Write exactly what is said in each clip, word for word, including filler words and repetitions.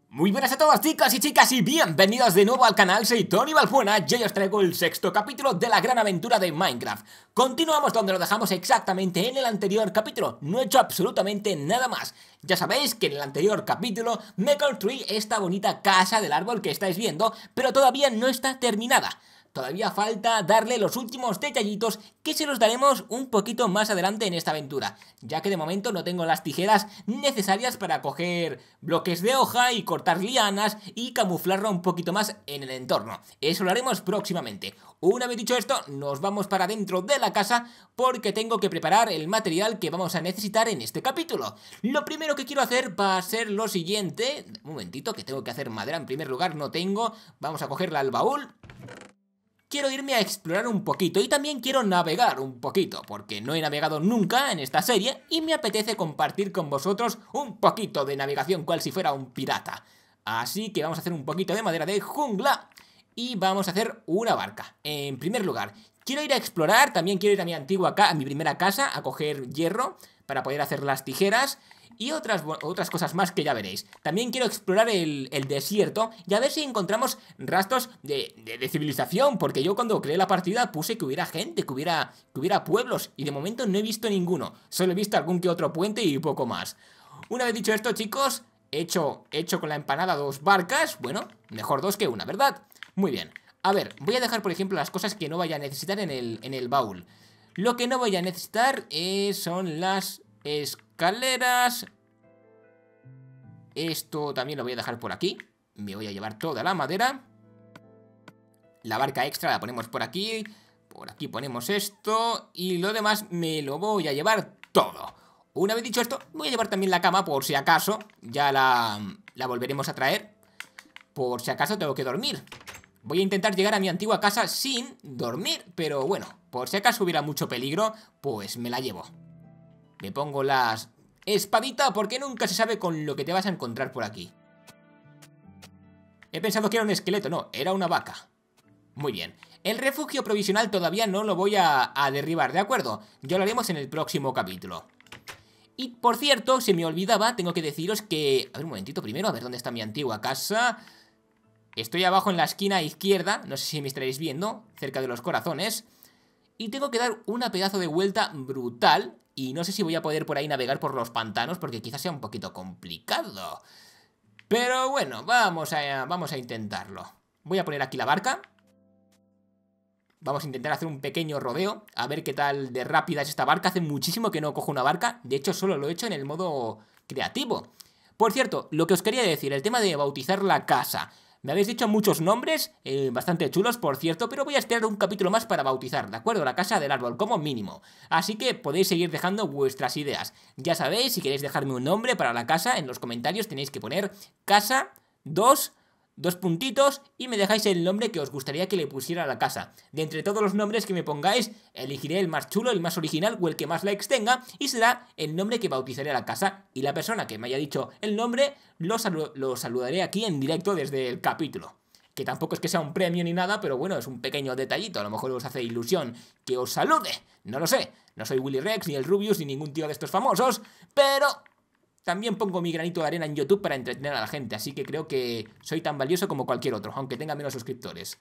Muy buenas a todos, chicos y chicas, y bienvenidos de nuevo al canal. Soy Tony Balbuena y hoy os traigo el sexto capítulo de la gran aventura de Minecraft. Continuamos donde lo dejamos exactamente en el anterior capítulo. No he hecho absolutamente nada más. Ya sabéis que en el anterior capítulo me construí esta bonita casa del árbol que estáis viendo, pero todavía no está terminada. Todavía falta darle los últimos detallitos que se los daremos un poquito más adelante en esta aventura, ya que de momento no tengo las tijeras necesarias para coger bloques de hoja y cortar lianas y camuflarlo un poquito más en el entorno. Eso lo haremos próximamente. Una vez dicho esto, nos vamos para dentro de la casa porque tengo que preparar el material que vamos a necesitar en este capítulo. Lo primero que quiero hacer va a ser lo siguiente. Un momentito, que tengo que hacer madera en primer lugar, no tengo. Vamos a cogerla al baúl. Quiero irme a explorar un poquito y también quiero navegar un poquito, porque no he navegado nunca en esta serie y me apetece compartir con vosotros un poquito de navegación, cual si fuera un pirata. Así que vamos a hacer un poquito de madera de jungla y vamos a hacer una barca. En primer lugar, quiero ir a explorar, también quiero ir a mi antigua casa, a mi primera casa, a coger hierro para poder hacer las tijeras y otras, otras cosas más que ya veréis. También quiero explorar el, el desierto y a ver si encontramos rastros de, de, de civilización, porque yo cuando creé la partida puse que hubiera gente, que hubiera, que hubiera pueblos, y de momento no he visto ninguno. Solo he visto algún que otro puente y poco más. Una vez dicho esto, chicos, he hecho, he hecho con la empanada dos barcas. Bueno, mejor dos que una, ¿verdad? Muy bien. A ver, voy a dejar por ejemplo las cosas que no vaya a necesitar en el, en el baúl. Lo que no voy a necesitar eh, son las escaleras. Esto también lo voy a dejar por aquí. Me voy a llevar toda la madera. La barca extra la ponemos por aquí. Por aquí ponemos esto. Y lo demás me lo voy a llevar todo. Una vez dicho esto, voy a llevar también la cama por si acaso. Ya la, la volveremos a traer. Por si acaso tengo que dormir. Voy a intentar llegar a mi antigua casa sin dormir. Pero bueno, por si acaso hubiera mucho peligro, pues me la llevo. Me pongo las... espadita, porque nunca se sabe con lo que te vas a encontrar por aquí. He pensado que era un esqueleto, no, era una vaca. Muy bien. El refugio provisional todavía no lo voy a, a derribar, ¿de acuerdo? Ya lo haremos en el próximo capítulo. Y por cierto, se me olvidaba, tengo que deciros que... A ver, un momentito primero, a ver dónde está mi antigua casa. Estoy abajo en la esquina izquierda, no sé si me estaréis viendo, cerca de los corazones. Y tengo que dar una pedazo de vuelta brutal. Y no sé si voy a poder por ahí navegar por los pantanos, porque quizás sea un poquito complicado. Pero bueno, vamos a, vamos a intentarlo. Voy a poner aquí la barca. Vamos a intentar hacer un pequeño rodeo, a ver qué tal de rápida es esta barca. Hace muchísimo que no cojo una barca. De hecho, solo lo he hecho en el modo creativo. Por cierto, lo que os quería decir, el tema de bautizar la casa. Me habéis dicho muchos nombres, eh, bastante chulos por cierto, pero voy a esperar un capítulo más para bautizar, ¿de acuerdo? La casa del árbol como mínimo. Así que podéis seguir dejando vuestras ideas. Ya sabéis, si queréis dejarme un nombre para la casa, en los comentarios tenéis que poner casa dos, dos puntitos y me dejáis el nombre que os gustaría que le pusiera a la casa. De entre todos los nombres que me pongáis, elegiré el más chulo, el más original o el que más likes tenga y será el nombre que bautizaré a la casa. Y la persona que me haya dicho el nombre lo, salu lo saludaré aquí en directo desde el capítulo. Que tampoco es que sea un premio ni nada, pero bueno, es un pequeño detallito. A lo mejor os hace ilusión que os salude. No lo sé. No soy Willy Rex, ni el Rubius, ni ningún tío de estos famosos, pero... también pongo mi granito de arena en YouTube para entretener a la gente, así que creo que soy tan valioso como cualquier otro, aunque tenga menos suscriptores.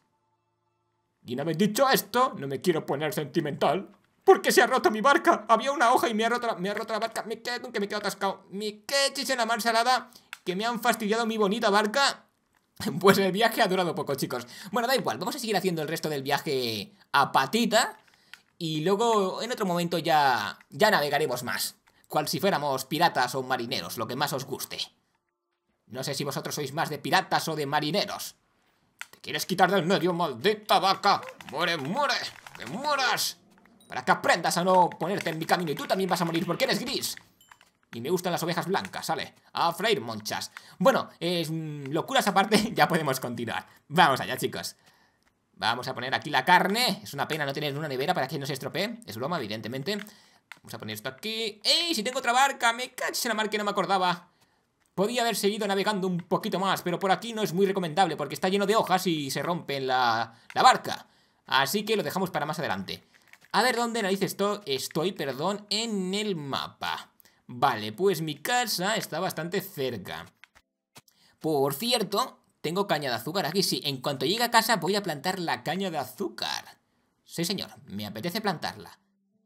Y una vez dicho esto, no me quiero poner sentimental, porque se ha roto mi barca. Había una hoja y me ha roto la, me ha roto la barca. Me quedo, que me quedo atascado. Me quedo en la mar salada, que me han fastidiado mi bonita barca. Pues el viaje ha durado poco, chicos. Bueno, da igual, vamos a seguir haciendo el resto del viaje a patita. Y luego, en otro momento, ya, ya navegaremos más. Cual si fuéramos piratas o marineros, lo que más os guste. No sé si vosotros sois más de piratas o de marineros. ¿Te quieres quitar del medio, maldita vaca? ¡Muere, muere! ¡Que mueras! Para que aprendas a no ponerte en mi camino. Y tú también vas a morir porque eres gris. Y me gustan las ovejas blancas, ¿sale? A freír monchas. Bueno, es, mmm, locuras aparte, ya podemos continuar. Vamos allá, chicos. Vamos a poner aquí la carne. Es una pena no tener una nevera para que no se estropee. Es broma, evidentemente. Vamos a poner esto aquí. ¡Ey! Si tengo otra barca, me caches en la mar que no me acordaba. Podía haber seguido navegando un poquito más, pero por aquí no es muy recomendable porque está lleno de hojas y se rompe la, la barca. Así que lo dejamos para más adelante. A ver dónde narices esto estoy, perdón, en el mapa. Vale, pues mi casa está bastante cerca. Por cierto, tengo caña de azúcar aquí, sí. En cuanto llegue a casa voy a plantar la caña de azúcar. Sí, señor, me apetece plantarla.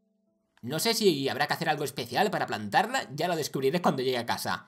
No sé si habrá que hacer algo especial para plantarla, ya lo descubriré cuando llegue a casa.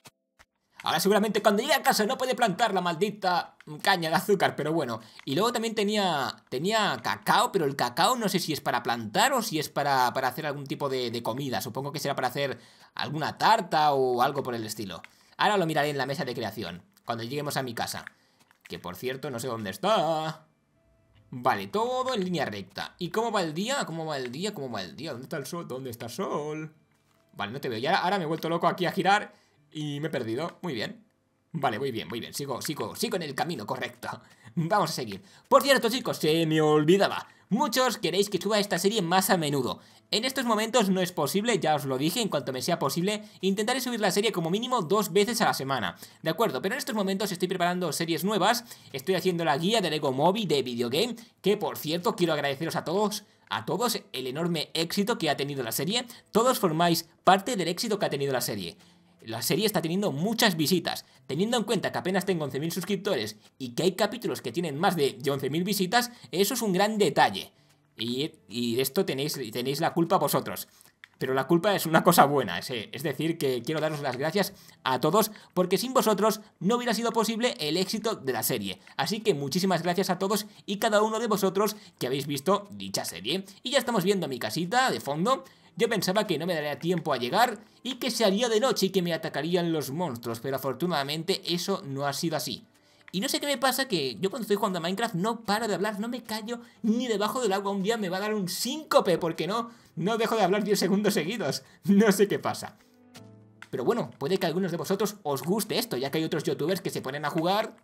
Ahora seguramente cuando llegue a casa no puede plantar la maldita caña de azúcar, pero bueno. Y luego también tenía tenía cacao, pero el cacao no sé si es para plantar o si es para, para hacer algún tipo de, de comida. Supongo que será para hacer alguna tarta o algo por el estilo. Ahora lo miraré en la mesa de creación, cuando lleguemos a mi casa. Que por cierto no sé dónde está. Vale, todo en línea recta. ¿Y cómo va el día? ¿Cómo va el día? ¿Cómo va el día? ¿Dónde está el sol? ¿Dónde está el sol? Vale, no te veo. Y ahora, ahora me he vuelto loco aquí a girar y me he perdido. Muy bien. Vale, muy bien, muy bien. Sigo, sigo, sigo en el camino correcto. Vamos a seguir. Por cierto, chicos, se me olvidaba. Muchos queréis que suba esta serie más a menudo. En estos momentos no es posible, ya os lo dije, en cuanto me sea posible, intentaré subir la serie como mínimo dos veces a la semana. De acuerdo, pero en estos momentos estoy preparando series nuevas, estoy haciendo la guía de Lego Movie de Videogame, que por cierto quiero agradeceros a todos, a todos el enorme éxito que ha tenido la serie. Todos formáis parte del éxito que ha tenido la serie. La serie está teniendo muchas visitas. Teniendo en cuenta que apenas tengo once mil suscriptores y que hay capítulos que tienen más de once mil visitas, eso es un gran detalle. Y, y de esto tenéis, tenéis la culpa vosotros. Pero la culpa es una cosa buena, es, es decir, que quiero daros las gracias a todos, porque sin vosotros no hubiera sido posible el éxito de la serie. Así que muchísimas gracias a todos y cada uno de vosotros que habéis visto dicha serie. Y ya estamos viendo mi casita de fondo. Yo pensaba que no me daría tiempo a llegar y que se haría de noche y que me atacarían los monstruos, pero afortunadamente eso no ha sido así. Y no sé qué me pasa, que yo cuando estoy jugando a Minecraft no paro de hablar, no me callo ni debajo del agua. Un día me va a dar un síncope porque no, no dejo de hablar diez segundos seguidos. No sé qué pasa. Pero bueno, puede que a algunos de vosotros os guste esto, ya que hay otros youtubers que se ponen a jugar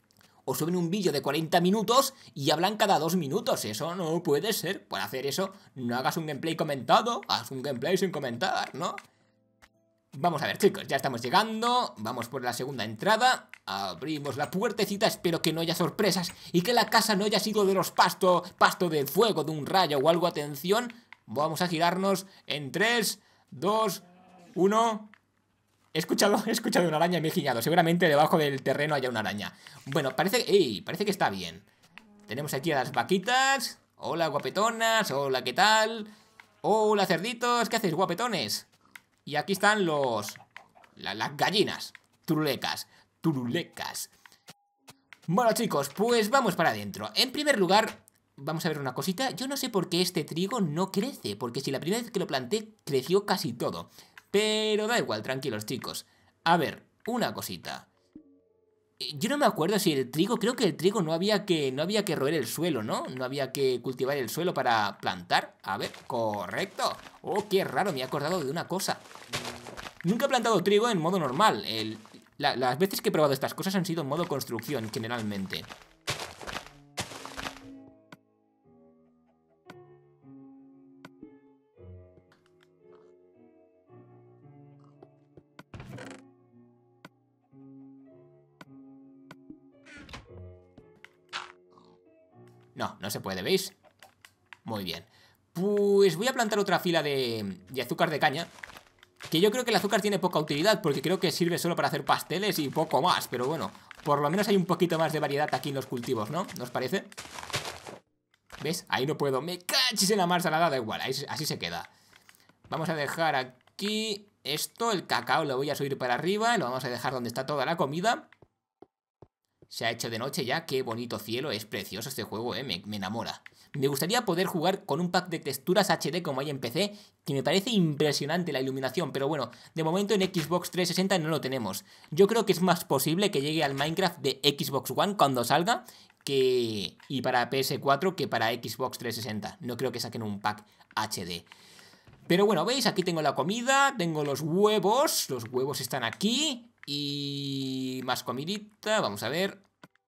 o suben un vídeo de cuarenta minutos y hablan cada dos minutos. Eso no puede ser. Para hacer eso, no hagas un gameplay comentado, haz un gameplay sin comentar, ¿no? Vamos a ver, chicos, ya estamos llegando. Vamos por la segunda entrada. Abrimos la puertecita, espero que no haya sorpresas y que la casa no haya sido de los pasto, pasto de fuego, de un rayo o algo. Atención, vamos a girarnos en tres, dos, uno... He escuchado, he escuchado una araña y me he guiñado. Seguramente debajo del terreno haya una araña. Bueno, parece, ey, parece que está bien. Tenemos aquí a las vaquitas. Hola, guapetonas. Hola, ¿qué tal? Hola, cerditos. ¿Qué hacéis, guapetones? Y aquí están los... La, las gallinas. Turulecas. Turulecas. Bueno, chicos, pues vamos para adentro. En primer lugar, vamos a ver una cosita. Yo no sé por qué este trigo no crece, porque si la primera vez que lo planté creció casi todo. Pero da igual, tranquilos, chicos. A ver, una cosita. Yo no me acuerdo si el trigo... Creo que el trigo no había que no había que roer el suelo, ¿no? No había que cultivar el suelo para plantar. A ver, correcto. Oh, qué raro, me he acordado de una cosa. Nunca he plantado trigo en modo normal. El, la, las veces que he probado estas cosas han sido en modo construcción, generalmente. No, no se puede, ¿veis? Muy bien. Pues voy a plantar otra fila de, de azúcar de caña. Que yo creo que el azúcar tiene poca utilidad, porque creo que sirve solo para hacer pasteles y poco más. Pero bueno, por lo menos hay un poquito más de variedad aquí en los cultivos, ¿no? ¿No os parece? ¿Ves? Ahí no puedo. Me cachis en la mar salada, da igual, ahí, así se queda. Vamos a dejar aquí esto, el cacao lo voy a subir para arriba. Lo vamos a dejar donde está toda la comida. Se ha hecho de noche ya, qué bonito cielo, es precioso este juego, eh, me, me enamora. Me gustaría poder jugar con un pack de texturas H D como hay en P C, que me parece impresionante la iluminación, pero bueno, de momento en Xbox trescientos sesenta no lo tenemos. Yo creo que es más posible que llegue al Minecraft de Xbox One cuando salga, que y para P S cuatro que para Xbox trescientos sesenta. No creo que saquen un pack H D. Pero bueno, ¿veis? Aquí tengo la comida, tengo los huevos, los huevos están aquí. Y más comidita, vamos a ver.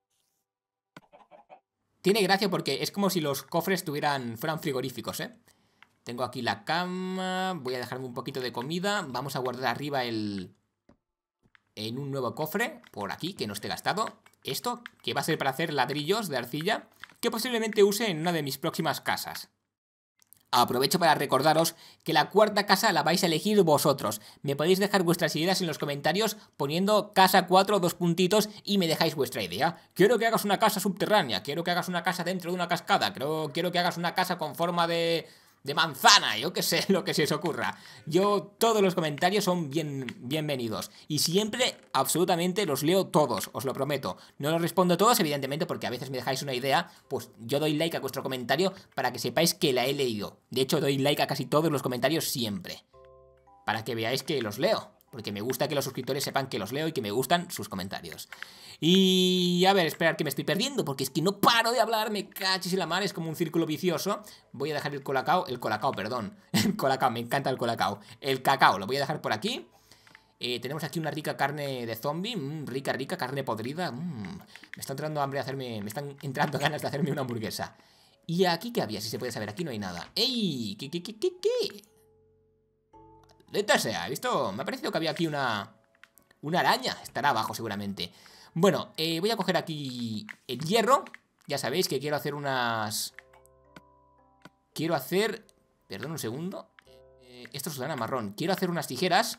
Tiene gracia porque es como si los cofres tuvieran, fueran frigoríficos, ¿eh? Tengo aquí la cama, voy a dejarme un poquito de comida. Vamos a guardar arriba el... en un nuevo cofre, por aquí, que no esté gastado. Esto, que va a ser para hacer ladrillos de arcilla, que posiblemente use en una de mis próximas casas. Aprovecho para recordaros que la cuarta casa la vais a elegir vosotros. Me podéis dejar vuestras ideas en los comentarios poniendo casa cuatro, dos puntitos y me dejáis vuestra idea. Quiero que hagas una casa subterránea, quiero que hagas una casa dentro de una cascada, creo, quiero que hagas una casa con forma de... de manzana, yo que sé, lo que se os ocurra. Yo, todos los comentarios son bien, bienvenidos. Y siempre, absolutamente, los leo todos, os lo prometo. No los respondo todos, evidentemente, porque a veces me dejáis una idea. Pues yo doy like a vuestro comentario para que sepáis que la he leído. De hecho, doy like a casi todos los comentarios siempre. Para que veáis que los leo. Porque me gusta que los suscriptores sepan que los leo y que me gustan sus comentarios. Y a ver, esperar que me estoy perdiendo, porque es que no paro de hablar, me cachis en la mar, es como un círculo vicioso. Voy a dejar el colacao, el colacao, perdón. El colacao, me encanta el colacao. El cacao, lo voy a dejar por aquí. Eh, tenemos aquí una rica carne de zombie, mmm, rica, rica, carne podrida. Mmm, me está entrando hambre de hacerme, me están entrando ganas de hacerme una hamburguesa. ¿Y aquí qué había? Si se puede saber, aquí no hay nada. ¡Ey! ¿Qué, qué, qué, qué, qué? Neta sea, ¿he visto? Me ha parecido que había aquí una... Una araña, estará abajo seguramente. Bueno, eh, voy a coger aquí el hierro. Ya sabéis que quiero hacer unas... Quiero hacer... Perdón un segundo. eh, Esto es lana marrón. Quiero hacer unas tijeras.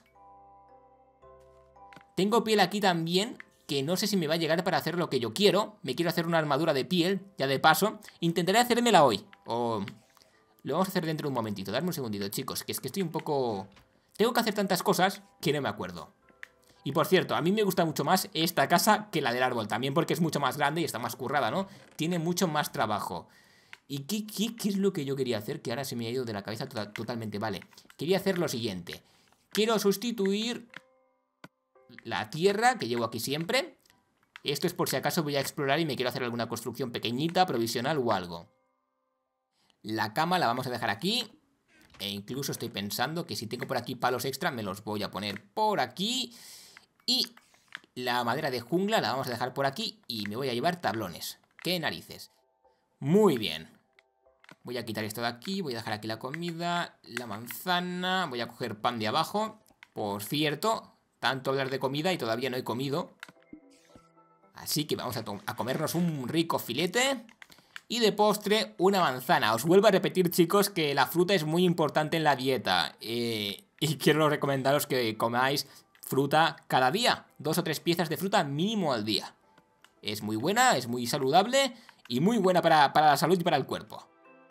Tengo piel aquí también, que no sé si me va a llegar para hacer lo que yo quiero. Me quiero hacer una armadura de piel, ya de paso. Intentaré hacérmela hoy. O... Lo vamos a hacer dentro de un momentito. Darme un segundito, chicos, que es que estoy un poco... Tengo que hacer tantas cosas que no me acuerdo. Y por cierto, a mí me gusta mucho más esta casa que la del árbol. También porque es mucho más grande y está más currada, ¿no? Tiene mucho más trabajo. ¿Y qué, qué, qué es lo que yo quería hacer? Que ahora se me ha ido de la cabeza to totalmente. Vale, quería hacer lo siguiente. Quiero sustituir la tierra que llevo aquí siempre. Esto es por si acaso voy a explorar y me quiero hacer alguna construcción pequeñita, provisional o algo. La cama la vamos a dejar aquí. E incluso estoy pensando que si tengo por aquí palos extra me los voy a poner por aquí. Y la madera de jungla la vamos a dejar por aquí y me voy a llevar tablones. ¡Qué narices! Muy bien. Voy a quitar esto de aquí, voy a dejar aquí la comida, la manzana, voy a coger pan de abajo. Por cierto, tanto hablar de comida y todavía no he comido. Así que vamos a, a comernos un rico filete. Y de postre, una manzana. Os vuelvo a repetir, chicos, que la fruta es muy importante en la dieta. Eh, y quiero recomendaros que comáis fruta cada día. Dos o tres piezas de fruta mínimo al día. Es muy buena, es muy saludable y muy buena para, para la salud y para el cuerpo.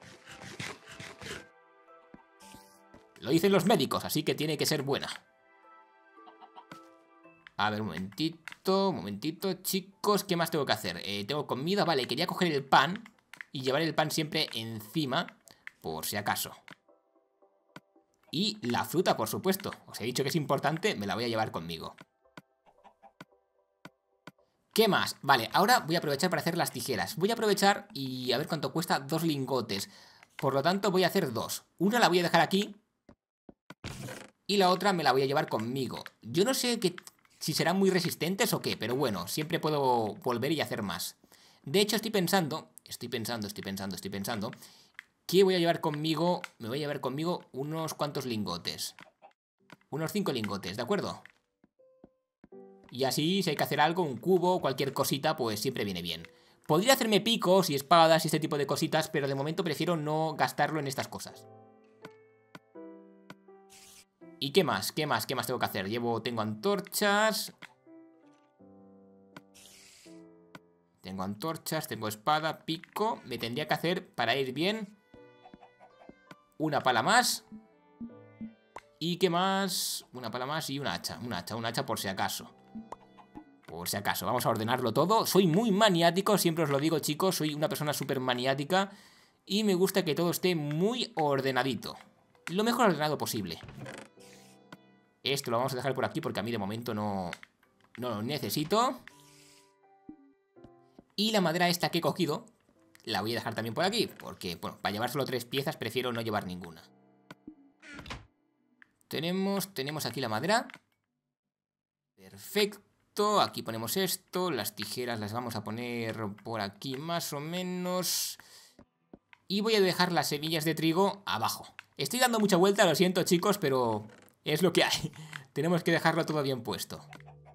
Lo dicen los médicos, así que tiene que ser buena. A ver, un momentito, un momentito, chicos. ¿Qué más tengo que hacer? Eh, tengo comida, vale, quería coger el pan y llevar el pan siempre encima, por si acaso. Y la fruta, por supuesto. Os he dicho que es importante, me la voy a llevar conmigo. ¿Qué más? Vale, ahora voy a aprovechar para hacer las tijeras. Voy a aprovechar y a ver cuánto cuesta dos lingotes. Por lo tanto voy a hacer dos. Una la voy a dejar aquí y la otra me la voy a llevar conmigo. Yo no sé que, si serán muy resistentes o qué, pero bueno, siempre puedo volver y hacer más. De hecho estoy pensando, estoy pensando, estoy pensando, estoy pensando que voy a llevar conmigo, me voy a llevar conmigo unos cuantos lingotes. Unos cinco lingotes, ¿de acuerdo? Y así, si hay que hacer algo, un cubo, cualquier cosita, pues siempre viene bien. Podría hacerme picos y espadas y este tipo de cositas, pero de momento prefiero no gastarlo en estas cosas. ¿Y qué más? ¿Qué más? ¿Qué más tengo que hacer? Llevo, tengo antorchas. Tengo antorchas, tengo espada, pico. Me tendría que hacer, para ir bien, una pala más. ¿Y qué más? Una pala más y un hacha. Un hacha, un hacha por si acaso. Por si acaso, vamos a ordenarlo todo. Soy muy maniático, siempre os lo digo, chicos. Soy una persona súper maniática y me gusta que todo esté muy ordenadito. Lo mejor ordenado posible. Esto lo vamos a dejar por aquí porque a mí de momento no, no lo necesito. Y la madera esta que he cogido la voy a dejar también por aquí, porque, bueno, para llevar solo tres piezas prefiero no llevar ninguna. Tenemos, tenemos aquí la madera. Perfecto, aquí ponemos esto. Las tijeras las vamos a poner por aquí más o menos. Y voy a dejar las semillas de trigo abajo. Estoy dando mucha vuelta, lo siento, chicos, pero es lo que hay. Tenemos que dejarlo todo bien puesto.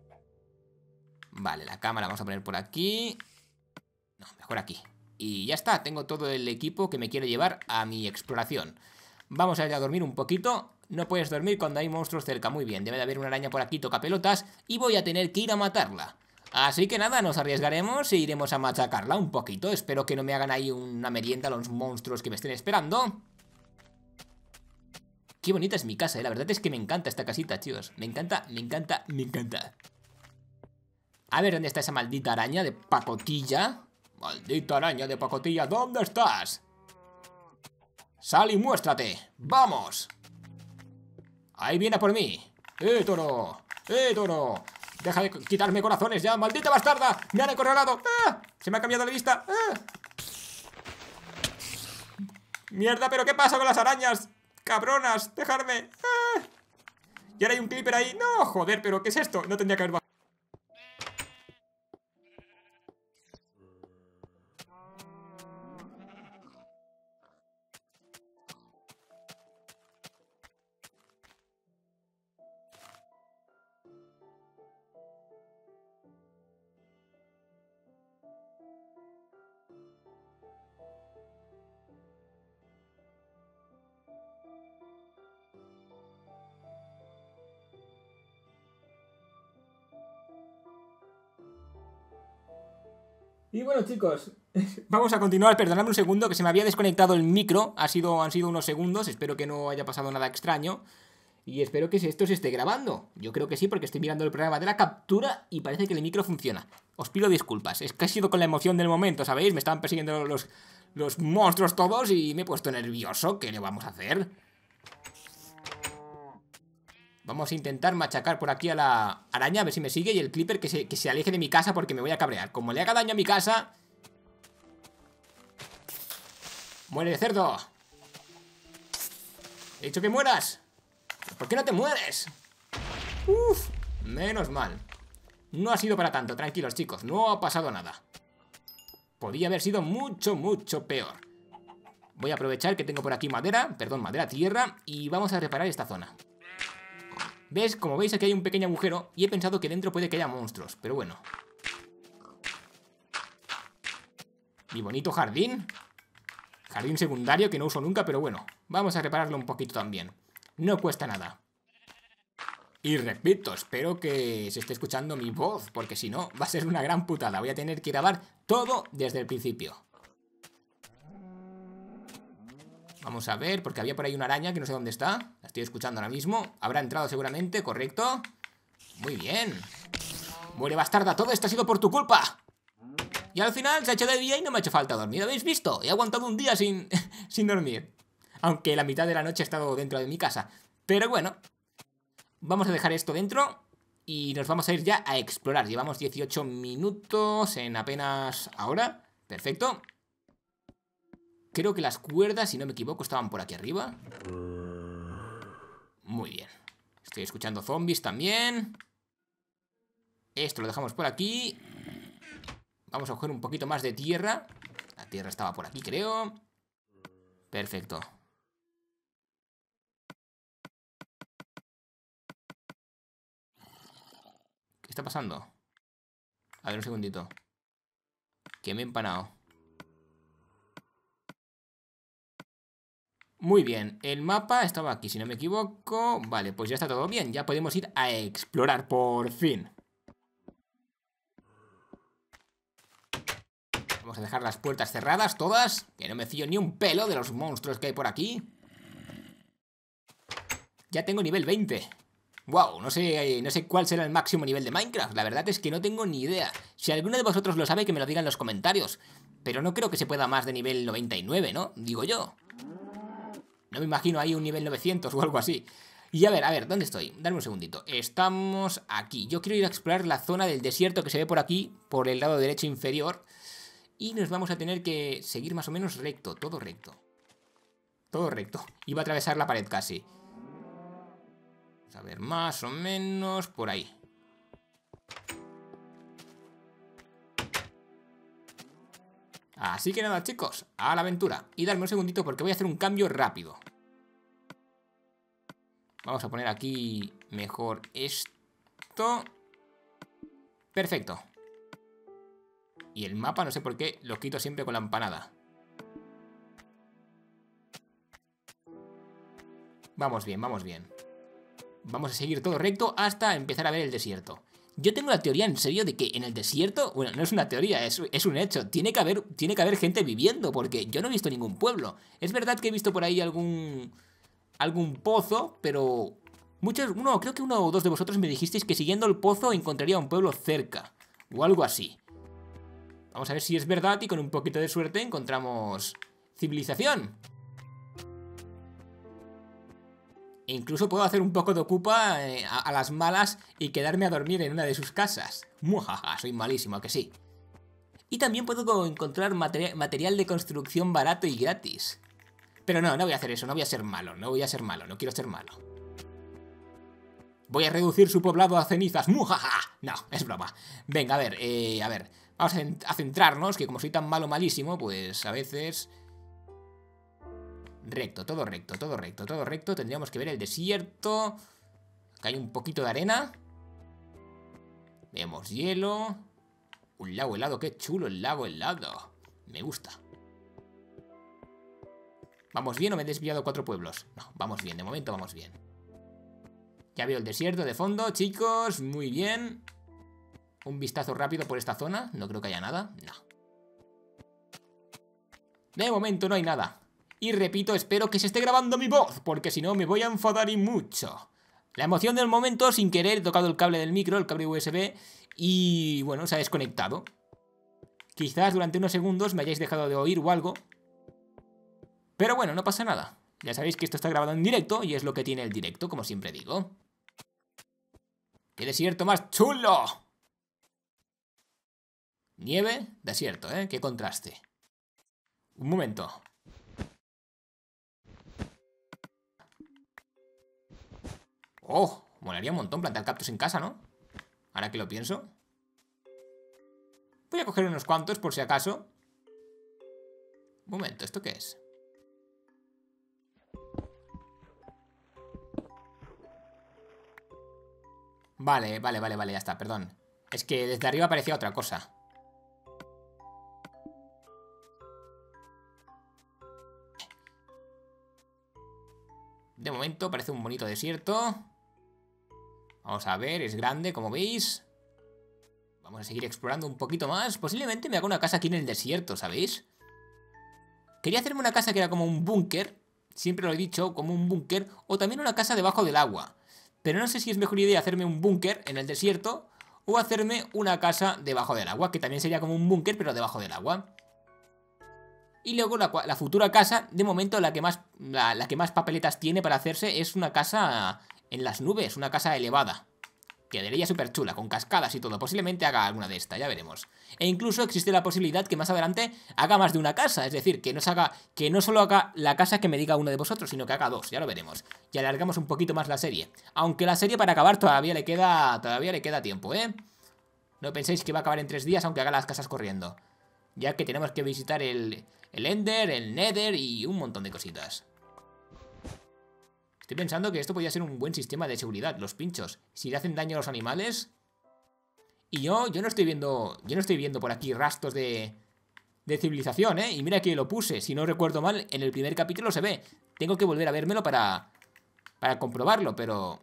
Vale, la cámara vamos a poner por aquí. No, mejor aquí. Y ya está, tengo todo el equipo que me quiero llevar a mi exploración. Vamos a ir a dormir un poquito. No puedes dormir cuando hay monstruos cerca. Muy bien, debe de haber una araña por aquí, toca pelotas. Y voy a tener que ir a matarla. Así que nada, nos arriesgaremos e iremos a machacarla un poquito. Espero que no me hagan ahí una merienda los monstruos que me estén esperando. Qué bonita es mi casa, ¿eh? La verdad es que me encanta esta casita, chicos. Me encanta, me encanta, me encanta. A ver, ¿dónde está esa maldita araña de pacotilla? Maldita araña de pacotilla, ¿dónde estás? Sal y muéstrate. ¡Vamos! Ahí viene por mí. ¡Eh, toro! ¡Eh, toro! Deja de quitarme corazones ya, maldita bastarda. Me han acorralado. ¡Ah! Se me ha cambiado de vista. ¡Ah! Mierda, pero ¿qué pasa con las arañas? Cabronas, dejarme. ¡Ah! Y ahora hay un creeper ahí. No, joder, pero ¿qué es esto? No tendría que haber bajado. Y bueno, chicos, vamos a continuar. Perdonadme un segundo que se me había desconectado el micro. Ha sido, han sido unos segundos, espero que no haya pasado nada extraño. Y espero que esto se esté grabando. Yo creo que sí, porque estoy mirando el programa de la captura y parece que el micro funciona. Os pido disculpas, es que ha sido con la emoción del momento, ¿sabéis? Me estaban persiguiendo los, los monstruos todos y me he puesto nervioso. ¿Qué le vamos a hacer? Vamos a intentar machacar por aquí a la araña, a ver si me sigue. Y el creeper que se, que se aleje de mi casa porque me voy a cabrear. Como le haga daño a mi casa... ¡Muere, cerdo! He dicho que mueras. ¿Por qué no te mueres? Uf, menos mal. No ha sido para tanto, tranquilos chicos, no ha pasado nada. Podía haber sido mucho, mucho peor. Voy a aprovechar que tengo por aquí madera, perdón, madera, tierra. Y vamos a reparar esta zona. ¿Ves? Como veis aquí hay un pequeño agujero y he pensado que dentro puede que haya monstruos, pero bueno. Mi bonito jardín. Jardín secundario que no uso nunca, pero bueno. Vamos a repararlo un poquito también. No cuesta nada. Y repito, espero que se esté escuchando mi voz, porque si no va a ser una gran putada. Voy a tener que grabar todo desde el principio. Vamos a ver, porque había por ahí una araña que no sé dónde está. La estoy escuchando ahora mismo. Habrá entrado seguramente, correcto. Muy bien. Muere, bastarda, todo esto ha sido por tu culpa. Y al final se ha hecho de día y no me ha hecho falta dormir. ¿Habéis visto? He aguantado un día sin, sin dormir. Aunque la mitad de la noche he estado dentro de mi casa. Pero bueno, vamos a dejar esto dentro y nos vamos a ir ya a explorar. Llevamos dieciocho minutos en apenas ahora. Perfecto. Creo que las cuerdas, si no me equivoco, estaban por aquí arriba. Muy bien. Estoy escuchando zombies también. Esto lo dejamos por aquí. Vamos a coger un poquito más de tierra. La tierra estaba por aquí, creo. Perfecto. ¿Qué está pasando? A ver, un segundito. Que me he empanado. Muy bien, el mapa estaba aquí, si no me equivoco. Vale, pues ya está todo bien. Ya podemos ir a explorar, por fin. Vamos a dejar las puertas cerradas, todas. Que no me fío ni un pelo de los monstruos que hay por aquí. Ya tengo nivel veinte. Wow, no sé, no sé cuál será el máximo nivel de Minecraft. La verdad es que no tengo ni idea. Si alguno de vosotros lo sabe, que me lo diga en los comentarios. Pero no creo que se pueda más de nivel noventa y nueve, ¿no? Digo yo. No me imagino ahí un nivel novecientos o algo así. Y a ver, a ver, ¿dónde estoy? Dame un segundito. Estamos aquí. Yo quiero ir a explorar la zona del desierto que se ve por aquí, por el lado derecho inferior. Y nos vamos a tener que seguir más o menos recto, todo recto. Todo recto. Iba a atravesar la pared casi. Vamos a ver, más o menos por ahí. Así que nada, chicos, a la aventura. Y darme un segundito porque voy a hacer un cambio rápido. Vamos a poner aquí mejor esto. Perfecto. Y el mapa, no sé por qué, lo quito siempre con la empanada. Vamos bien, vamos bien. Vamos a seguir todo recto hasta empezar a ver el desierto. Yo tengo la teoría en serio de que en el desierto, bueno, no es una teoría, es, es un hecho, tiene que haber, tiene que haber gente viviendo, porque yo no he visto ningún pueblo. Es verdad que he visto por ahí algún, algún pozo, pero muchos, uno, creo que uno o dos de vosotros me dijisteis que siguiendo el pozo encontraría un pueblo cerca, o algo así. Vamos a ver si es verdad y con un poquito de suerte encontramos civilización. E incluso puedo hacer un poco de ocupa eh, a, a las malas y quedarme a dormir en una de sus casas. Mujaja, soy malísimo, ¿a que sí? Y también puedo encontrar materi material de construcción barato y gratis. Pero no, no voy a hacer eso, no voy a ser malo, no voy a ser malo, no quiero ser malo. Voy a reducir su poblado a cenizas. ¡Mujaja! No, es broma. Venga, a ver, eh, a ver. Vamos a centrarnos, que como soy tan malo malísimo, pues a veces... Recto, todo recto, todo recto, todo recto. Tendríamos que ver el desierto. Acá hay un poquito de arena. Vemos hielo. Un lago helado, qué chulo el lago helado. Me gusta. ¿Vamos bien o me he desviado cuatro pueblos? No, vamos bien, de momento vamos bien. Ya veo el desierto de fondo, chicos. Muy bien. Un vistazo rápido por esta zona. No creo que haya nada. No. De momento no hay nada. Y repito, espero que se esté grabando mi voz, porque si no me voy a enfadar y mucho. La emoción del momento, sin querer, he tocado el cable del micro, el cable U S B, y bueno, se ha desconectado. Quizás durante unos segundos me hayáis dejado de oír o algo. Pero bueno, no pasa nada. Ya sabéis que esto está grabado en directo y es lo que tiene el directo, como siempre digo. ¡Qué desierto más chulo! Nieve, desierto, ¿eh? ¡Qué contraste! Un momento. Oh, molaría un montón plantar cactus en casa, ¿no? Ahora que lo pienso. Voy a coger unos cuantos por si acaso. Un momento, ¿esto qué es? Vale, vale, vale, vale, ya está, perdón. Es que desde arriba parecía otra cosa. De momento parece un bonito desierto. Vamos a ver, es grande, como veis. Vamos a seguir explorando un poquito más. Posiblemente me haga una casa aquí en el desierto, ¿sabéis? Quería hacerme una casa que era como un búnker. Siempre lo he dicho, como un búnker. O también una casa debajo del agua. Pero no sé si es mejor idea hacerme un búnker en el desierto o hacerme una casa debajo del agua, que también sería como un búnker, pero debajo del agua. Y luego la, la futura casa, de momento la que, más, la, la que más papeletas tiene para hacerse es una casa en las nubes, una casa elevada. Quedaría súper chula, con cascadas y todo. Posiblemente haga alguna de estas, ya veremos. E incluso existe la posibilidad que más adelante haga más de una casa. Es decir, que no, se haga, que no solo haga la casa que me diga uno de vosotros, sino que haga dos, ya lo veremos. Y alargamos un poquito más la serie. Aunque la serie para acabar todavía le queda, todavía le queda tiempo, ¿eh? No penséis que va a acabar en tres días aunque haga las casas corriendo. Ya que tenemos que visitar el, el Ender, el Nether y un montón de cositas. Estoy pensando que esto podría ser un buen sistema de seguridad, los pinchos. Si le hacen daño a los animales. Y yo, yo no estoy viendo. Yo no estoy viendo por aquí rastros de. De civilización, ¿eh? Y mira que lo puse. Si no recuerdo mal, en el primer capítulo se ve. Tengo que volver a vérmelo para. Para comprobarlo, pero.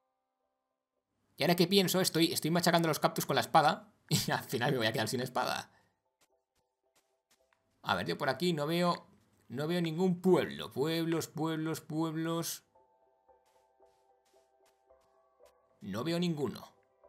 Y ahora que pienso, estoy, estoy machacando los cactus con la espada. Y al final me voy a quedar sin espada. A ver, yo por aquí no veo. No veo ningún pueblo. Pueblos, pueblos, pueblos. No veo ninguno.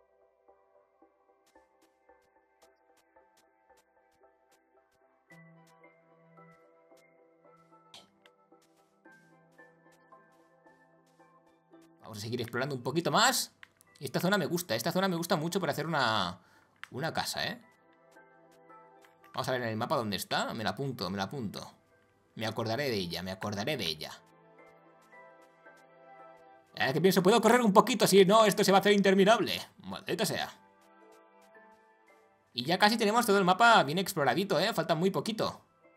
Vamos a seguir explorando un poquito más. Esta zona me gusta, esta zona me gusta mucho para hacer una, una casa, ¿eh? Vamos a ver en el mapa dónde está. Me la apunto, me la apunto. Me acordaré de ella, me acordaré de ella. Ahora que pienso, puedo correr un poquito, si no, esto se va a hacer interminable. Maldita sea. Y ya casi tenemos todo el mapa bien exploradito, ¿eh? Falta muy poquito.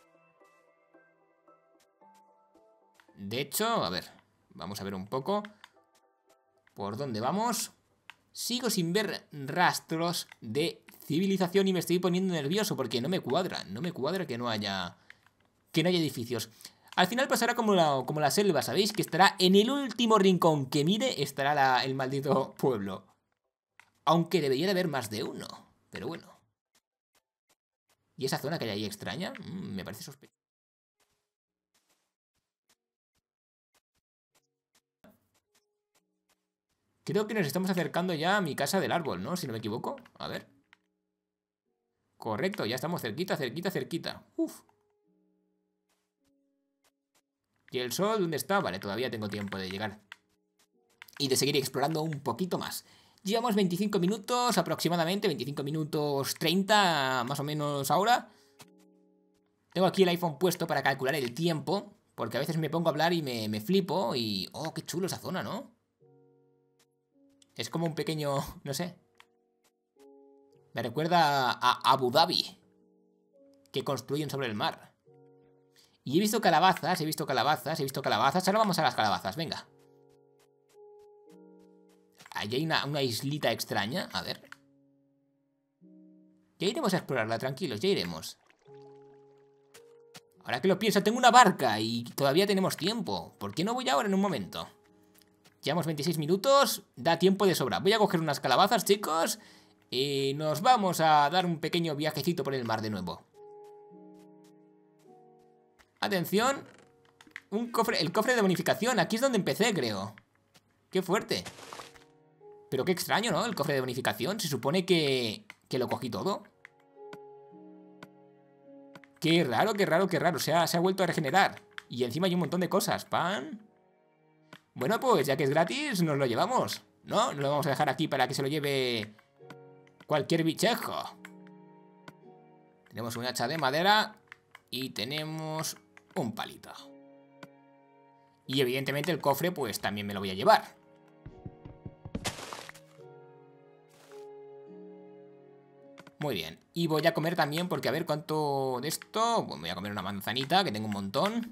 De hecho, a ver, vamos a ver un poco. ¿Por dónde vamos? Sigo sin ver rastros de civilización y me estoy poniendo nervioso porque no me cuadra. No me cuadra que no haya... Que no haya edificios. Al final pasará como la, como la selva, ¿sabéis? Que estará en el último rincón que mire, estará la, el maldito pueblo. Aunque debería de haber más de uno, pero bueno. ¿Y esa zona que hay ahí extraña? Mm, me parece sospechoso. Creo que nos estamos acercando ya a mi casa del árbol, ¿no? Si no me equivoco. A ver. Correcto, ya estamos cerquita, cerquita, cerquita. Uf. ¿Y el sol dónde está? Vale, todavía tengo tiempo de llegar. Y de seguir explorando un poquito más. Llevamos veinticinco minutos aproximadamente, veinticinco minutos treinta más o menos ahora. Tengo aquí el iPhone puesto para calcular el tiempo, porque a veces me pongo a hablar y me, me flipo y... ¡Oh, qué chulo esa zona!, ¿no? Es como un pequeño... no sé. Me recuerda a Abu Dhabi, que construyen sobre el mar. Y he visto calabazas, he visto calabazas, he visto calabazas. Ahora vamos a las calabazas, venga. Allí hay una, una islita extraña, a ver. Ya iremos a explorarla, tranquilos, ya iremos. Ahora que lo pienso, tengo una barca y todavía tenemos tiempo. ¿Por qué no voy ahora en un momento? Llevamos veintiséis minutos, da tiempo de sobra. Voy a coger unas calabazas, chicos, y nos vamos a dar un pequeño viajecito por el mar de nuevo. Atención. Un cofre, el cofre de bonificación. Aquí es donde empecé, creo. Qué fuerte. Pero qué extraño, ¿no? El cofre de bonificación. Se supone que, que lo cogí todo. Qué raro, qué raro, qué raro. Se ha, se ha vuelto a regenerar. Y encima hay un montón de cosas. Pan. Bueno, pues ya que es gratis, nos lo llevamos. ¿No? Nos lo vamos a dejar aquí para que se lo lleve cualquier bichejo. Tenemos un hacha de madera y tenemos un palito. Y evidentemente el cofre pues también me lo voy a llevar. Muy bien. Y voy a comer también porque a ver cuánto de esto... Pues voy a comer una manzanita que tengo un montón.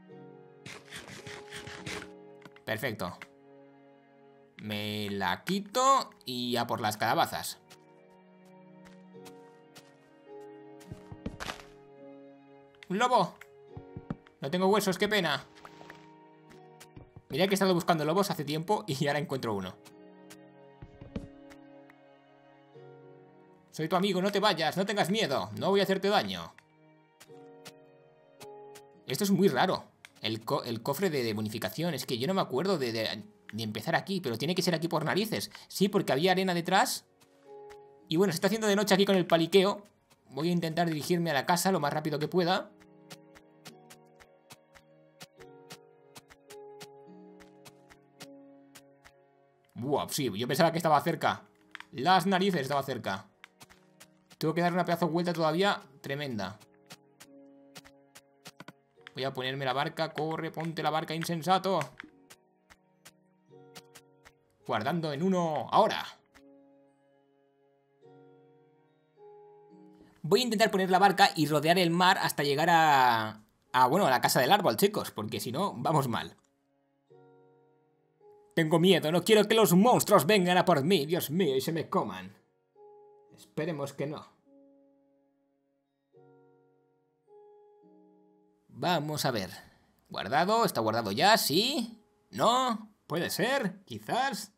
Perfecto. Me la quito y a por las calabazas. ¡Un lobo! No tengo huesos, qué pena. Mirá que he estado buscando lobos hace tiempo y ahora encuentro uno. Soy tu amigo, no te vayas, no tengas miedo. No voy a hacerte daño. Esto es muy raro. El, co el cofre de, de bonificación. Es que yo no me acuerdo de, de, de empezar aquí. Pero tiene que ser aquí por narices. Sí, porque había arena detrás. Y bueno, se está haciendo de noche aquí con el paliqueo. Voy a intentar dirigirme a la casa lo más rápido que pueda. Buah, sí, yo pensaba que estaba cerca. Las narices estaba cerca. Tengo que dar una pedazo de vuelta todavía tremenda. Voy a ponerme la barca. Corre, ponte la barca, insensato. Guardando en uno. Ahora. Voy a intentar poner la barca y rodear el mar hasta llegar a... a, bueno, a la casa del árbol, chicos. Porque si no, vamos mal. Tengo miedo, no quiero que los monstruos vengan a por mí, Dios mío, y se me coman. Esperemos que no. Vamos a ver. ¿Guardado? ¿Está guardado ya? ¿Sí? ¿No? ¿Puede ser? ¿Quizás?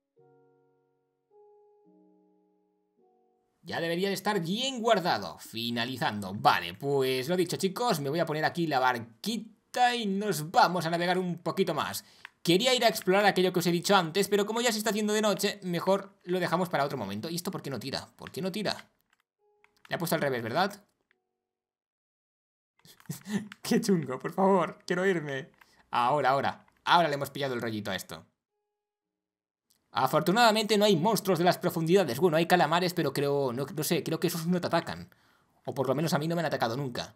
Ya debería de estar bien guardado. Finalizando. Vale, pues lo dicho, chicos, me voy a poner aquí la barquita y nos vamos a navegar un poquito más. Quería ir a explorar aquello que os he dicho antes, pero como ya se está haciendo de noche, mejor lo dejamos para otro momento. ¿Y esto por qué no tira? ¿Por qué no tira? Le he puesto al revés, ¿verdad? Qué chungo, por favor, quiero irme. Ahora, ahora, ahora le hemos pillado el rollito a esto. Afortunadamente no hay monstruos de las profundidades. Bueno, hay calamares, pero creo, no, no sé, creo que esos no te atacan. O por lo menos a mí no me han atacado nunca.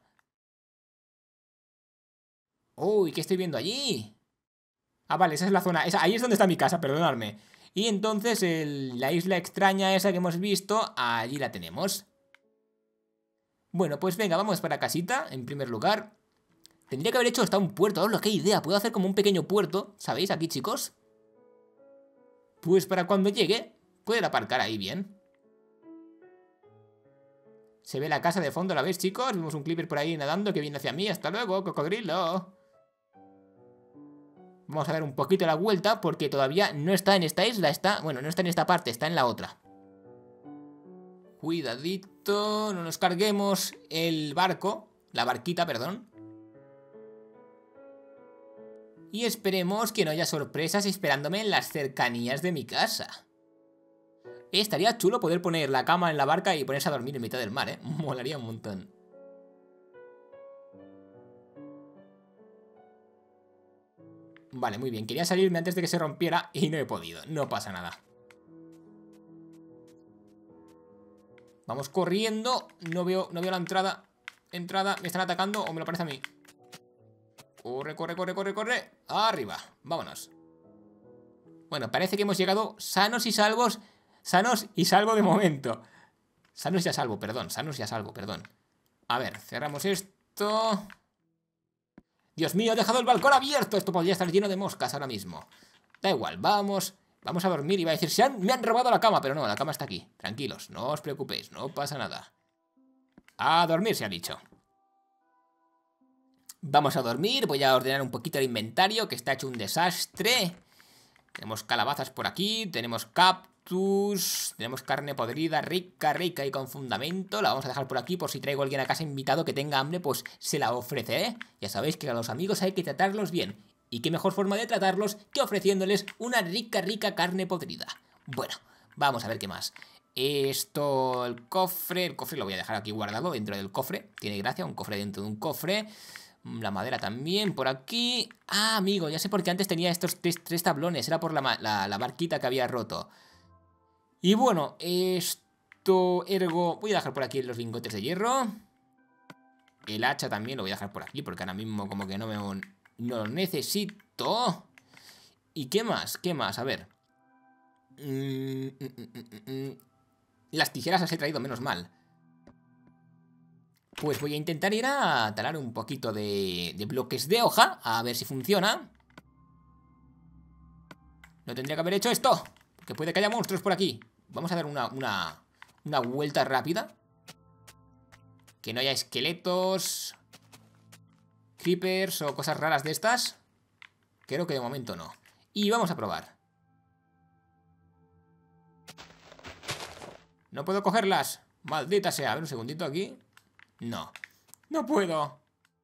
Uy, ¿qué estoy viendo allí? Ah, vale, esa es la zona, esa, ahí es donde está mi casa, perdonadme. Y entonces el, la isla extraña esa que hemos visto, allí la tenemos. Bueno, pues venga, vamos para casita, en primer lugar. Tendría que haber hecho hasta un puerto, ¡hola, qué idea! Puedo hacer como un pequeño puerto, ¿sabéis? Aquí, chicos. Pues para cuando llegue, poder aparcar ahí bien. Se ve la casa de fondo, ¿la veis, chicos? Vemos un clipper por ahí nadando que viene hacia mí. ¡Hasta luego, cocodrilo! Vamos a dar un poquito la vuelta porque todavía no está en esta isla, está... Bueno, no está en esta parte, está en la otra. Cuidadito, no nos carguemos el barco, la barquita, perdón. Y esperemos que no haya sorpresas esperándome en las cercanías de mi casa. Estaría chulo poder poner la cama en la barca y ponerse a dormir en mitad del mar, ¿eh? Molaría un montón. Vale, muy bien. Quería salirme antes de que se rompiera y no he podido. No pasa nada. Vamos corriendo. No veo, no veo la entrada. Entrada. ¿Me están atacando o me lo parece a mí? Corre, corre, corre, corre, corre. Arriba. Vámonos. Bueno, parece que hemos llegado sanos y salvos. Sanos y salvo de momento. Sanos y a salvo, perdón. Sanos y a salvo, perdón. A ver, cerramos esto. Dios mío, he dejado el balcón abierto. Esto podría estar lleno de moscas ahora mismo. Da igual, vamos. Vamos a dormir. Iba a decir, se han, me han robado la cama. Pero no, la cama está aquí. Tranquilos, no os preocupéis, no pasa nada. A dormir se ha dicho. Vamos a dormir. Voy a ordenar un poquito el inventario, que está hecho un desastre. Tenemos calabazas por aquí. Tenemos cactus. Tenemos carne podrida rica, rica y con fundamento. La vamos a dejar por aquí por si traigo a alguien a casa invitado que tenga hambre, pues se la ofreceré. Ya sabéis que a los amigos hay que tratarlos bien. Y qué mejor forma de tratarlos que ofreciéndoles una rica, rica carne podrida. Bueno, vamos a ver qué más. Esto, el cofre. El cofre lo voy a dejar aquí guardado dentro del cofre. Tiene gracia, un cofre dentro de un cofre. La madera también, por aquí. Ah, amigo, ya sé por qué antes tenía estos tres, tres tablones. Era por la, la, la barquita que había roto. Y bueno, esto, ergo... Voy a dejar por aquí los lingotes de hierro. El hacha también lo voy a dejar por aquí, porque ahora mismo como que no me... No lo necesito. ¿Y qué más? ¿Qué más? A ver. Mm, mm, mm, mm, mm. Las tijeras las he traído, menos mal. Pues voy a intentar ir a talar un poquito de, de bloques de hoja. A ver si funciona. No tendría que haber hecho esto, porque puede que haya monstruos por aquí. Vamos a dar una, una, una vuelta rápida. Que no haya esqueletos, creepers o cosas raras de estas. Creo que de momento no. Y vamos a probar. No puedo cogerlas. Maldita sea. A ver un segundito aquí. No. No puedo.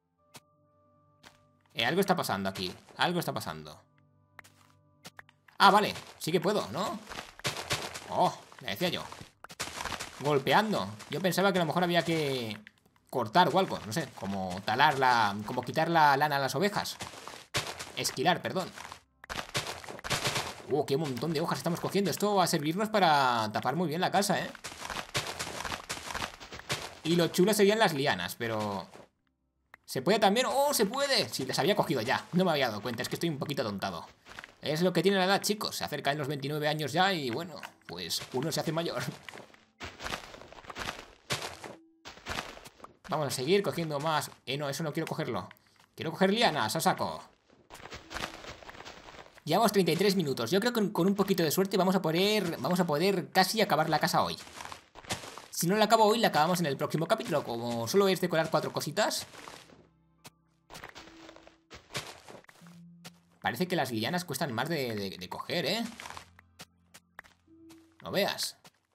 Eh, algo está pasando aquí. Algo está pasando. Ah, vale. Sí que puedo, ¿no? Oh, me decía yo. Golpeando. Yo pensaba que a lo mejor había que cortar o algo. No sé, como talar la... Como quitar la lana a las ovejas. Esquilar, perdón. Uh, qué montón de hojas estamos cogiendo. Esto va a servirnos para tapar muy bien la casa, ¿eh? Y lo chulo serían las lianas, pero... ¿Se puede también? ¡Oh, se puede! Sí, las había cogido ya. No me había dado cuenta, es que estoy un poquito atontado. Es lo que tiene la edad, chicos. Se acerca en los veintinueve años ya y bueno, pues uno se hace mayor. Vamos a seguir cogiendo más. Eh, no, eso no quiero cogerlo. Quiero coger lianas, a saco. Llevamos treinta y tres minutos. Yo creo que con un poquito de suerte vamos a poder, vamos a poder casi acabar la casa hoy. Si no la acabo hoy, la acabamos en el próximo capítulo. Como solo es decorar cuatro cositas. Parece que las lianas cuestan más de, de, de coger, ¿eh? No veas.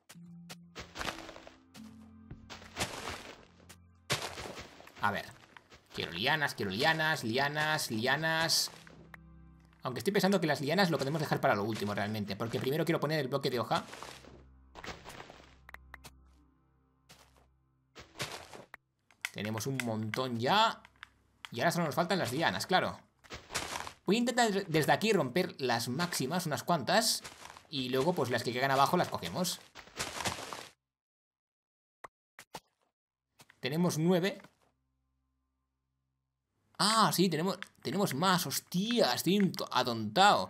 A ver. Quiero lianas, quiero lianas, lianas, lianas. Aunque estoy pensando que las lianas lo podemos dejar para lo último realmente. Porque primero quiero poner el bloque de hoja. Tenemos un montón ya. Y ahora solo nos faltan las lianas, claro. Voy a intentar desde aquí romper las máximas, unas cuantas. Y luego pues las que quedan abajo las cogemos. Tenemos nueve. Ah, sí, tenemos, tenemos más. Hostia, estoy atontado.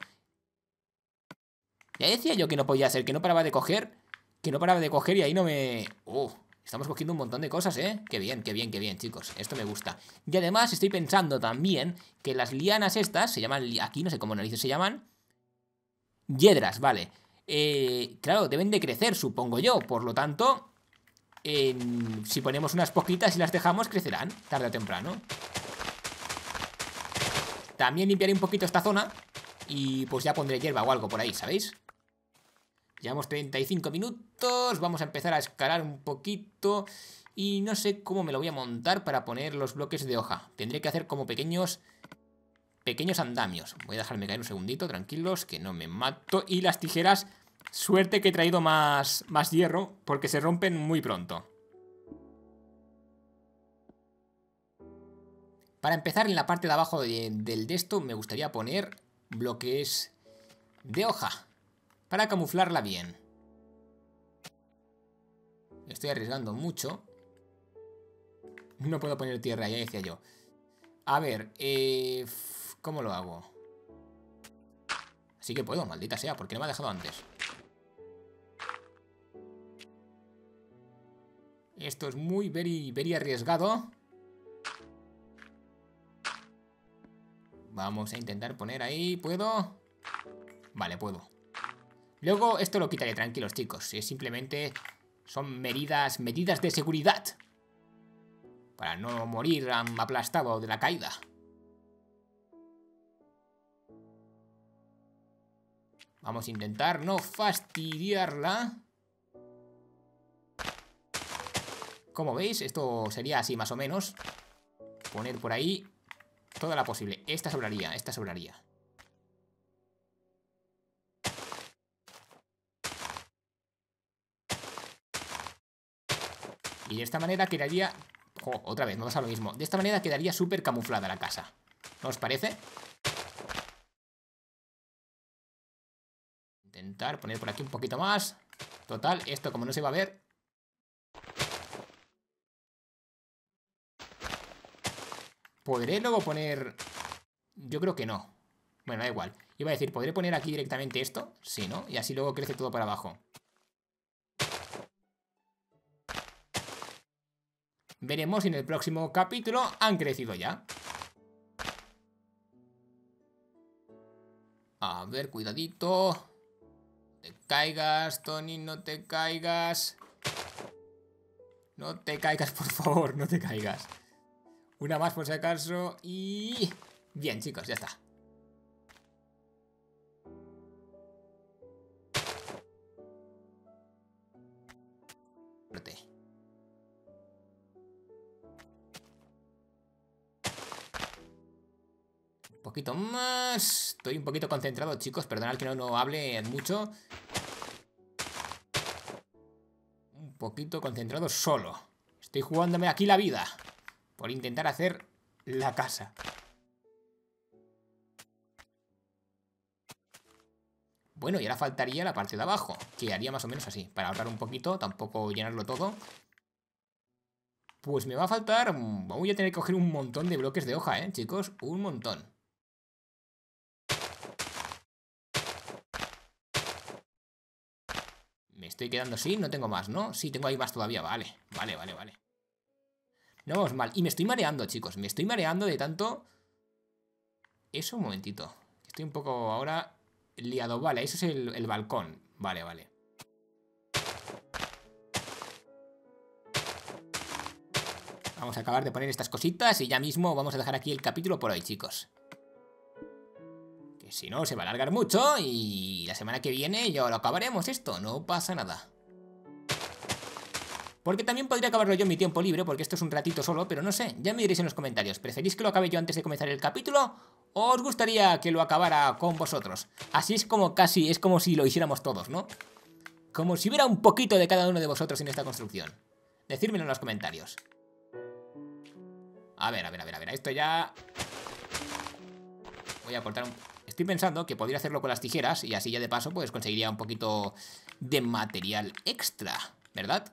Ya decía yo que no podía ser, que no paraba de coger. Que no paraba de coger y ahí no me... Uh, estamos cogiendo un montón de cosas, ¿eh? Qué bien, qué bien, qué bien, chicos. Esto me gusta. Y además estoy pensando también que las lianas estas se llaman... Aquí no sé cómo narices se llaman. Hiedras, vale. Eh, claro, deben de crecer, supongo yo. Por lo tanto, eh, si ponemos unas poquitas y las dejamos, crecerán tarde o temprano. También limpiaré un poquito esta zona y pues ya pondré hierba o algo por ahí, ¿sabéis? Llevamos treinta y cinco minutos, vamos a empezar a escalar un poquito y no sé cómo me lo voy a montar para poner los bloques de hoja. Tendré que hacer como pequeños, pequeños andamios. Voy a dejarme caer un segundito, tranquilos, que no me mato. Y las tijeras, suerte que he traído más, más hierro porque se rompen muy pronto. Para empezar, en la parte de abajo de, del de esto me gustaría poner bloques de hoja para camuflarla bien. Me estoy arriesgando mucho. No puedo poner tierra, ya decía yo. A ver, eh, ¿cómo lo hago? Sí que puedo, maldita sea, porque no me ha dejado antes. Esto es muy, very, very arriesgado. Vamos a intentar poner ahí, ¿puedo? Vale, puedo. Luego esto lo quitaré, tranquilos chicos. Es simplemente son medidas, medidas de seguridad. Para no morir aplastado de la caída. Vamos a intentar no fastidiarla. Como veis, esto sería así más o menos. Poner por ahí toda la posible. Esta sobraría, esta sobraría. Y de esta manera quedaría... Oh, otra vez, no pasa lo mismo. De esta manera quedaría súper camuflada la casa. ¿No os parece? Intentar poner por aquí un poquito más. Total, esto como no se va a ver... ¿Podré luego poner...? Yo creo que no. Bueno, da igual. Iba a decir, ¿podré poner aquí directamente esto? Sí, ¿no? Y así luego crece todo para abajo. Veremos si en el próximo capítulo han crecido ya. A ver, cuidadito. No te caigas, Tony, no te caigas. No te caigas, por favor, no te caigas. Una más por si acaso y... Bien, chicos, ya está. Un poquito más. Estoy un poquito concentrado, chicos. Perdonad que no, no hable mucho. Un poquito concentrado solo. Estoy jugándome aquí la vida por intentar hacer la casa. Bueno, y ahora faltaría la parte de abajo, que haría más o menos así, para ahorrar un poquito, tampoco llenarlo todo. Pues me va a faltar... Voy a tener que coger un montón de bloques de hoja, ¿eh, chicos? Un montón. Me estoy quedando sin, no tengo más, ¿no? Sí, tengo ahí más todavía, vale, vale, vale, vale. No vamos mal. Y me estoy mareando, chicos, me estoy mareando de tanto... Eso, un momentito. Estoy un poco ahora liado, vale, eso es el, el balcón. Vale, vale. Vamos a acabar de poner estas cositas y ya mismo vamos a dejar aquí el capítulo por hoy, chicos. Que si no, se va a alargar mucho y la semana que viene ya lo acabaremos esto, no pasa nada. Porque también podría acabarlo yo en mi tiempo libre, porque esto es un ratito solo, pero no sé, ya me diréis en los comentarios. ¿Preferís que lo acabe yo antes de comenzar el capítulo? ¿O os gustaría que lo acabara con vosotros? Así es como casi, es como si lo hiciéramos todos, ¿no? Como si hubiera un poquito de cada uno de vosotros en esta construcción. Decídmelo en los comentarios. A ver, a ver, a ver, a ver, esto ya... Voy a cortar un... Estoy pensando que podría hacerlo con las tijeras y así ya de paso pues conseguiría un poquito de material extra, ¿verdad?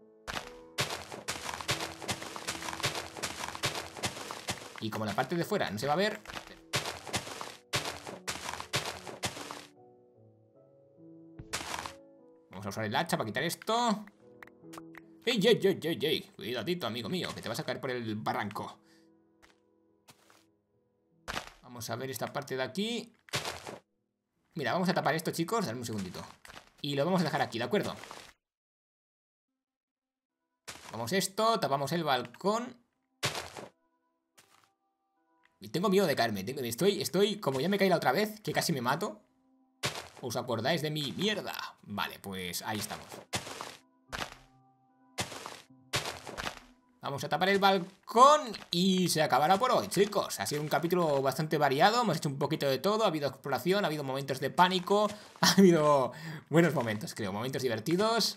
Y como la parte de fuera no se va a ver... Vamos a usar el hacha para quitar esto. ¡Ey, ey, ey, ey, ey! Cuidadito, amigo mío, que te vas a caer por el barranco. Vamos a ver esta parte de aquí. Mira, vamos a tapar esto, chicos. Dame un segundito. Y lo vamos a dejar aquí, ¿de acuerdo? Vamos esto, tapamos el balcón. Tengo miedo de caerme. Tengo, estoy, estoy, como ya me caí la otra vez, que casi me mato. ¿Os acordáis de mi mierda? Vale, pues ahí estamos. Vamos a tapar el balcón y se acabará por hoy, chicos. Ha sido un capítulo bastante variado. Hemos hecho un poquito de todo. Ha habido exploración, ha habido momentos de pánico. Ha habido buenos momentos, creo. Momentos divertidos.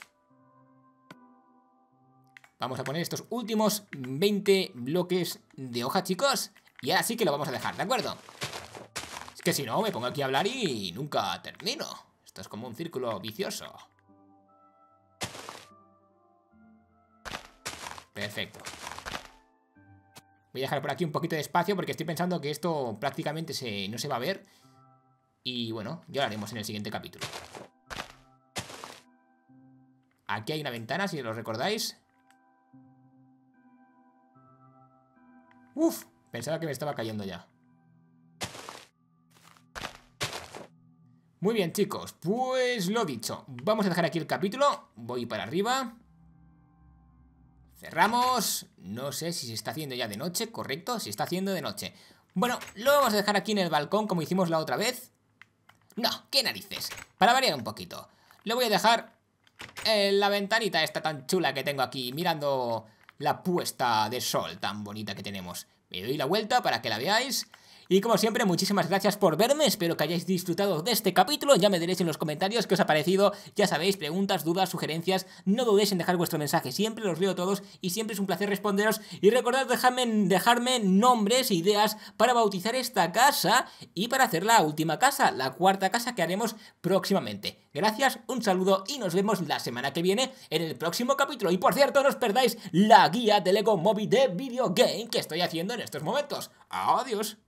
Vamos a poner estos últimos veinte bloques de hoja, chicos. Y ahora sí que lo vamos a dejar, ¿de acuerdo? Es que si no, me pongo aquí a hablar y nunca termino. Esto es como un círculo vicioso. Perfecto. Voy a dejar por aquí un poquito de espacio porque estoy pensando que esto prácticamente se, no se va a ver. Y bueno, ya lo haremos en el siguiente capítulo. Aquí hay una ventana, si lo recordáis. Uf, pensaba que me estaba cayendo ya. Muy bien, chicos, pues lo dicho. Vamos a dejar aquí el capítulo. Voy para arriba. Cerramos. No sé si se está haciendo ya de noche, correcto, se está haciendo de noche. Bueno, lo vamos a dejar aquí en el balcón como hicimos la otra vez. No, qué narices, para variar un poquito. Lo voy a dejar en la ventanita esta tan chula que tengo aquí, mirando la puesta de sol tan bonita que tenemos. Me doy la vuelta para que la veáis. Y como siempre, muchísimas gracias por verme, espero que hayáis disfrutado de este capítulo, ya me diréis en los comentarios qué os ha parecido, ya sabéis, preguntas, dudas, sugerencias, no dudéis en dejar vuestro mensaje, siempre los leo todos y siempre es un placer responderos, y recordad dejarme, dejarme nombres e ideas para bautizar esta casa y para hacer la última casa, la cuarta casa que haremos próximamente. Gracias, un saludo y nos vemos la semana que viene en el próximo capítulo, y por cierto, no os perdáis la guía de Lego Movie de Video Game que estoy haciendo en estos momentos. Adiós.